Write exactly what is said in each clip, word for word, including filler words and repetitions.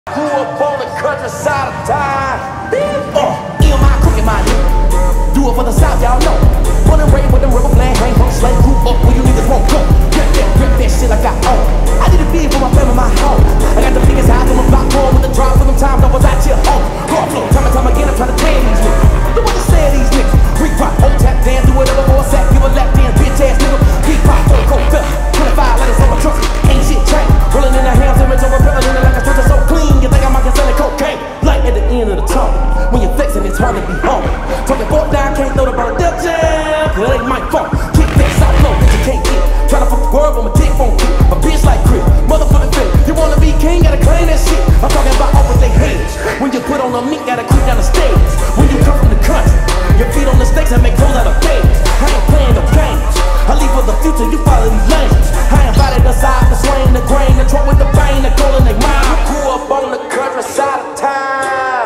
Grew up on the countryside of time. Uh, E M I crooked my nigga. Do it for the South, y'all know. Born and raised with them rubber flag, hang from slave. Grew up where you niggas won't go. Grip that, grip that shit I got on. I did a bid for my family, my home. I got the biggest house on the block, home with the drop for them times I was out here home. Hard flow, time and time again, I'm trying to tell these niggas. Look what they say of these niggas. Freak rock, old tap dance, do whatever for a sack, give a lap dance, bitch ass nigga. Deep pop, throw a cold fella. twenty-five letters on my truck, ain't shit change. Rolling in the hands, image over pepper, in it like a switcher so clean. You think I'm out here selling cocaine? Light at the end of the tunnel. When you're flexing, it's hard to be home. Talking four down, can't throw the ball Def Jam, cause it ain't my fault. Kick that south flow that you can't get. Tryna fuck the world, but my dick won't get. A bitch like Crip, motherfucking fit. You wanna be king, gotta claim that shit. I'm talking about all with they hands. When you put on a mink, gotta creep down the stairs. When you come from the country, your feet on the stakes and make clothes out of beds. I ain't playing no games. I leave for the future, you follow these lanes. I invited the side, the swing, the grain, the truck with the bang, the gold in they mind. I grew up on the countryside of time.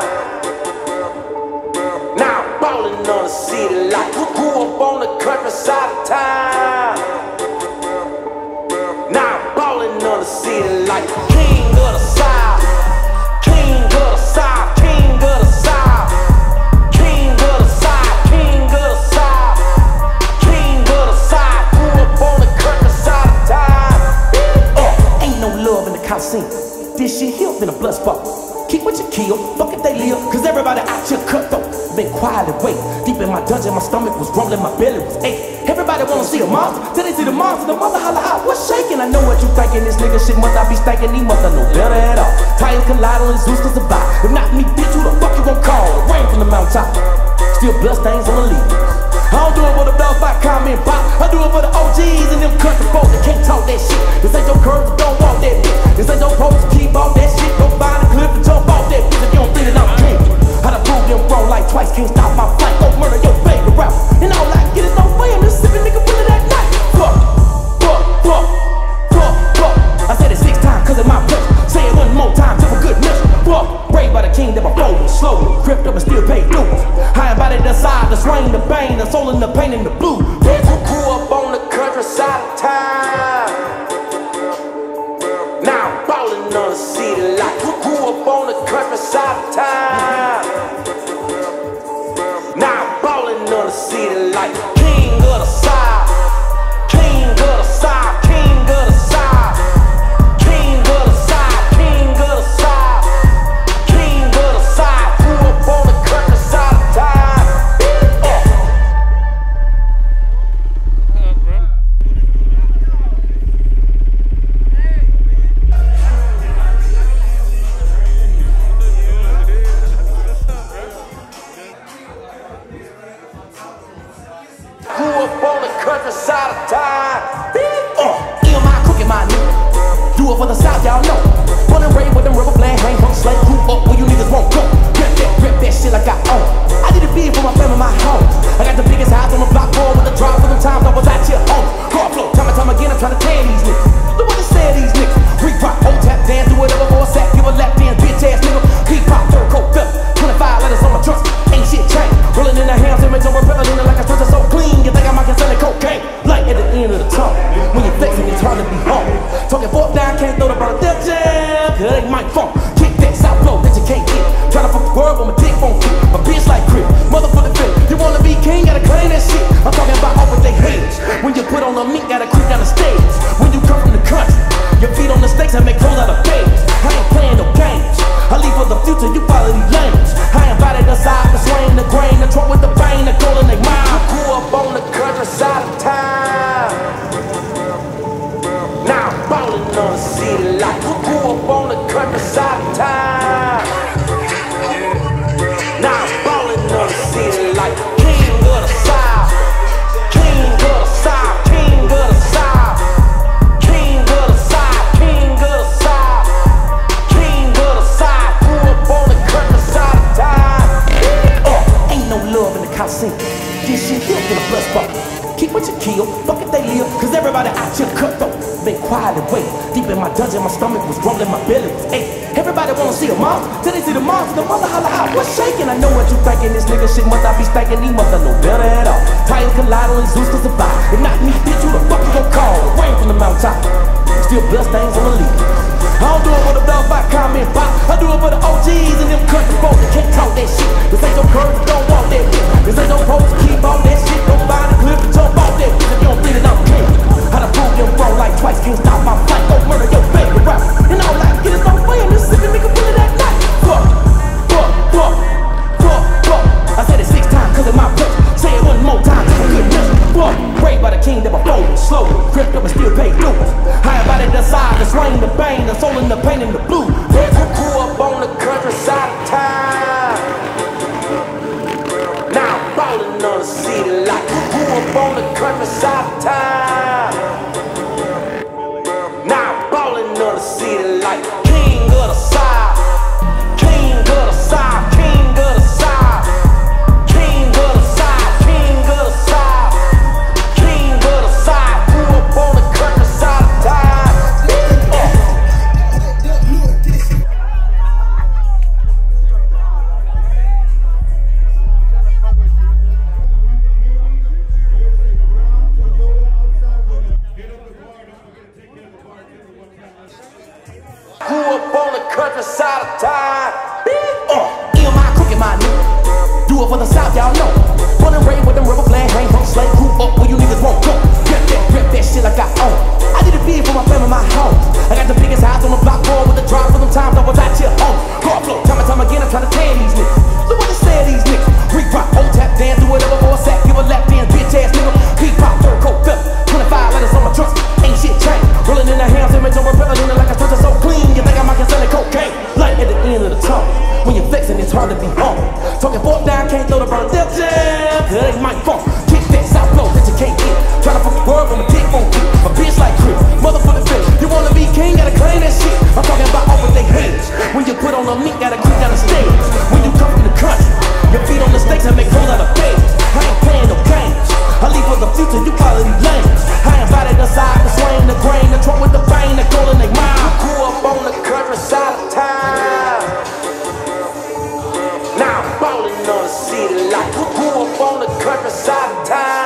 Now I'm ballin' on the city light. Grew up on the countryside of time. Now I'm ballin' on the city light. King of the South, king of the South, king of the South, king of the South, king of the South, king of the South. Grew up on the countryside of time. Uh, ain't no love in the Coliseum. This shit here been a blood spot. Keep what you kill, fuck if they live, cause everybody out here cut though. Been quiet and wait. Deep in my dungeon, my stomach was rumbling, my belly was aching. Everybody wanna see a monster, till they see the monster, the mother holla out, what's shaking? I know what you thinking, this nigga shit must I be stankin', he must I know better at all. Tires collide on Zeus to survive. If not me, bitch, who the fuck you gon' call? The rain from the mountaintop, still blood stains on the leaf. I don't do it for the blood fight, comment pop. I do it for the O Gs and them country folks that can't talk that shit. This ain't your curves, don't walk that bitch. This ain't your pose, keep off that shit. Go find a clip and jump off that bitch if you don't think that I'm king. I done proved them wrong like twice, can't stop my flight. Go murder your favorite rapper. And all I get is no way, I'm just sipping nigga really that night. Fuck, fuck, fuck, fuck, fuck. I said it six times cause of my pleasure. Say it one more time till for good measure. Fuck, raised by the king that my flow was slowly crept up and still paid dues. I invited the side, the swing, the bang, the soul and the pain and the blue. Bitch, who grew up on the countryside of time. Now I'm ballin' on the city light. Who grew up on the countryside of time. Now I'm ballin' on the city light. King of the South, king of the South, king of the South, king of the South, king of the South, king of the South. Grew up on the countryside of time. Grew up on the countryside of time. Uh, E M I crooked my nigga. Do it for the South, y'all know. Born and raised with them rubber flag, hang from slave. Grew up where you niggas won't go. Grip that, grip that shit I got on. I did a bid for my family, my home. I got the biggest house on the block, home with the drop for them times I was out here home. Hard flow, time and time again, I'm trying to tell these niggas. Look what they say of these niggas. Freak rock, old tap dance, do whatever for a sack, give a lap dance, bitch ass nigga. Deep pop, throw a cold fella. twenty-five letters on my truck, ain't shit change. Rolling in the hands, image over pepper, in it like a switcher so clean. You think I'm out here selling cocaine? Light at the end of the tunnel. When you're flexing, it's hard to be home. Talking four down, can't throw the ball Def Jam, cause it ain't my fault. Kick that south flow that you can't get. Tryna fuck the world, but my dick won't get. A bitch like Crip, motherfucking fit. You wanna be king, gotta claim that shit. I'm talking about all with they hands. When you put on a mink, gotta creep down the stairs. When you come from the country, your feet on the stakes and make clothes out of beds. I ain't playing no games. I leave for the future, you follow these lanes. I invited the side, the swing, the grain, the truck with the bang, the gold in they mind. I grew up on the countryside of time. Now I'm ballin' on the city light. Who grew up on the countryside of time. Now I'm ballin' on the city light. King of the South, king of the South, king of the South, king of the South, king of the South, king of the South. Grew up on the countryside of time. Uh, ain't no love in the Coliseum. This shit here been a blood spot. Keep what you kill, fuck if they live, cause everybody out here cut though. Been quiet and wait. Deep in my dungeon, my stomach was rumbling, my belly was aching. Everybody wanna see a monster, till they see the monster, the mother holla out, what's shaking? I know what you thinking, this nigga shit must I be stankin', he must I know better at all. Tires collide on Zeus to survive. If not me, bitch, who the fuck you gon' call? The rain from the mountaintop, still blood stains on the leaf. I don't do it for the blood by comment pop. I do it for the O Gs and them country folks that can't talk that shit. This ain't no curves, don't walk that bitch. This ain't no pose to keep on that shit. Don't buy the clip and jump off that bitch if you don't think that I'm king. I done proved them wrong like twice, can't stop my fight. Don't murder your baby rap. And all I get is no fame. Mississippi nigga pull it that night. Fuck, fuck, fuck, fuck, fuck. I said it six times cause of my bitch. Say it one more time, a good bitch. Fuck, raised by the king that before me. Slow, crept up and still pay dues. High about it, the side, the swing, the bang, the soul and the pain and the blue. Grew up on the countryside of time. Now I'm ballin' on the city light. Grew up on the countryside of time. Now I'm ballin' on the city light. King of the side, king of the side, king of the side, king of the side, king of the side, king of the side. Grew up on the countryside of time. Grew up on the countryside of time. Uh, E M I crooked my nigga. Do it for the South, y'all know. Born and raised with them rubber flag, hang from slave. Grew up where you niggas won't go. Rip that, rip that shit like I own. I did it big for my family, my home. I got the biggest house on the block, boy, with the drop for them times I was out here home. Car flow, time and time again, I'm trying to tear these niggas. Look what they say these niggas. Freak rock, old tap dance, do whatever for a sack, give a lap dance, bitch ass nigga. Beat pop, third coat, fifth, twenty-five letters on my trust. Ain't shit changed. Rolling in the hands, image on my brother, like a touch so clean. You think I'm out here selling cocaine? Light at the end of the tunnel. When you're flexing, it's hard to be on. Talking fourth down, can't throw the burn down. That ain't my fault. Kick that south blow that you can't get. Tryna fuck the word from a dick won't get. A bitch like Chris, motherfucking bitch. You wanna be king, gotta claim that shit. I'm talking about off with they hands. When you put on a meat, gotta creep down the stage. When you come from the country, your feet on the stakes and make holes out of beds. I ain't playing no games. I leave for the future, you quality lanes. I invited the side, the swing, the grain, the truck with the vein, the gold in they mind. Grew up on the countryside of time. Now I'm ballin' on the city light. Grew up on the countryside of time.